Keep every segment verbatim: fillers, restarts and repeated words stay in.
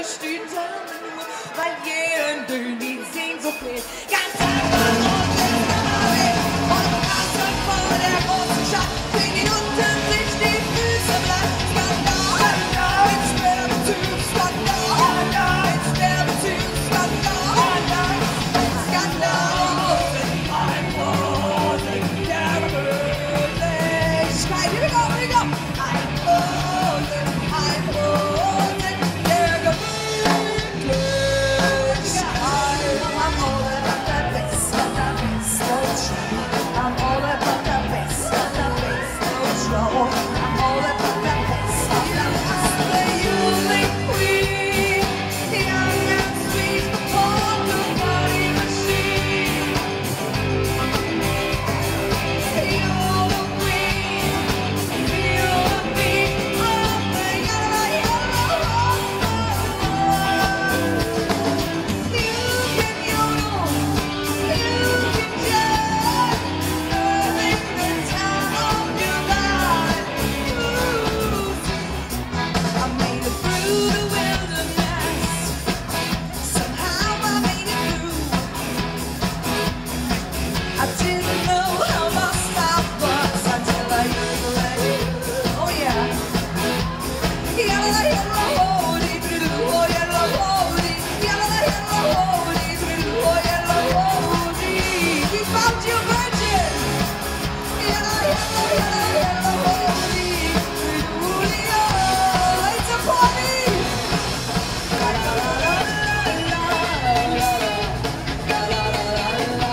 stehen nur, weil jeden Dünn die sehen so viel. Ganz einfach und in der Welt, und draußen vor der großen Stadt, klingen unten sich die Füße blatt. Skandal, it's never to Skandal, it's never to Skandal, Skandal, I'm frozen, Oktoberfest. Here we go, here we go. I'm frozen, I'm frozen, Oktoberfest. I'm all about the best, the best, I'm all about the best, the best, I'm all about the best, the best. The unique queen, young and sweet, on the body machine. You're the queen, feel the beat of the yellow, yellow road. You can yodel, you can jet, having the time of your life. I made it through the wilderness. Somehow I made it through. I didn't know how lost I was until I heard you. Oh yeah. Yalla yalla holy blue, oh yalla holy. Yalla yalla holy blue, oh yalla holy. We found you virgin. Yalla yalla yalla yalla holy blue, oh, it's a party. La la la la la la la la la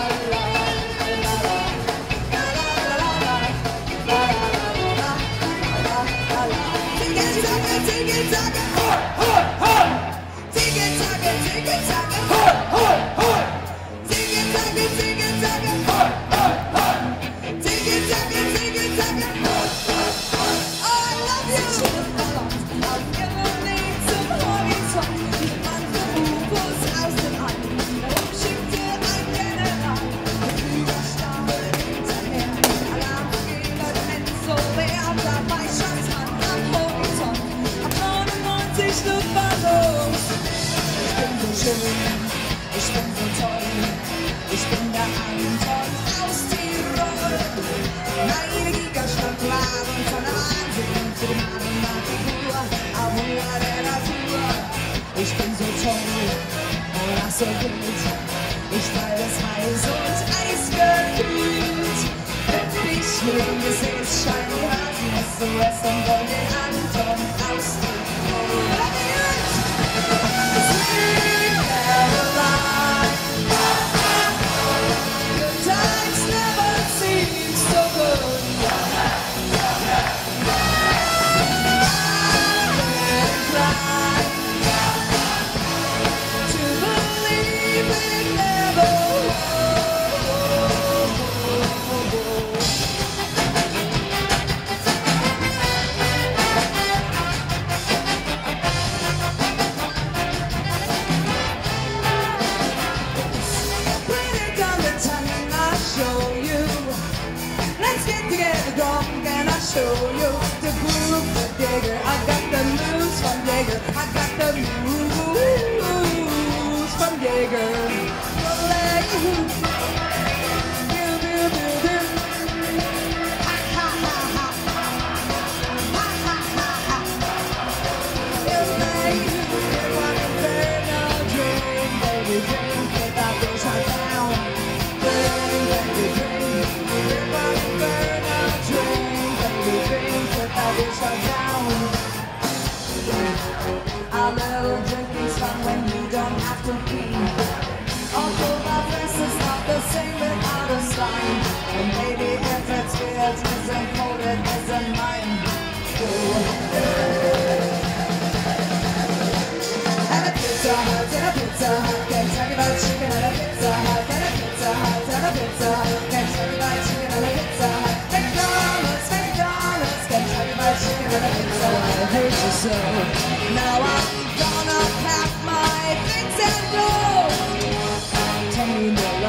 Ich bin so toll, ich bin der Anton aus Tirol. Meine Gigaschlangenladen von der Wahnsinn zu dem Mann nach Figur, Amour der Natur. Ich bin so toll und ach so gut, ich treibe es heiß und eisgekühlt. Wenn ich mir im Gesicht scheine, hast du es und wohl den Anton aus Tirol. Show you the groove from Digger. I got the moves from Digger. I got the moves from Digger. Ha ha ha ha. Ha ha ha ha. It's like you want to burn a drink, baby, drink without being shut down. Drink, baby, drink. You want to burn a drink. Shut down. A little drinking's fun when you don't have to pee. Oktoberfest is not the same without a sign. And maybe if it's weird, isn't coded, isn't mine. And a Pizza Hut, and a Pizza Hut, can't tell me about chicken and a Pizza Hut, and a Pizza Hut, and a Pizza Hut, can't tell me about chicken and a Pizza Hut. McDonald's, McDonald's, can't tell me about chicken and a Pizza Hut. I hate you so. Now I'm gonna pack my things and go. Tell me no.